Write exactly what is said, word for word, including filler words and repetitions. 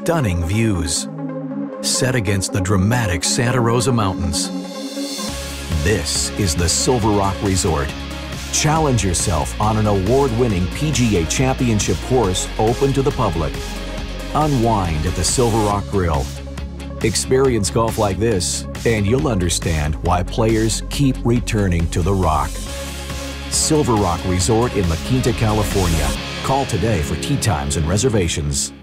stunning views, set against the dramatic Santa Rosa Mountains. This is the SilverRock Resort. Challenge yourself on an award-winning P G A Championship course open to the public. Unwind at the SilverRock Grill. Experience golf like this, and you'll understand why players keep returning to the Rock. SilverRock Resort in La Quinta, California. Call today for tee times and reservations.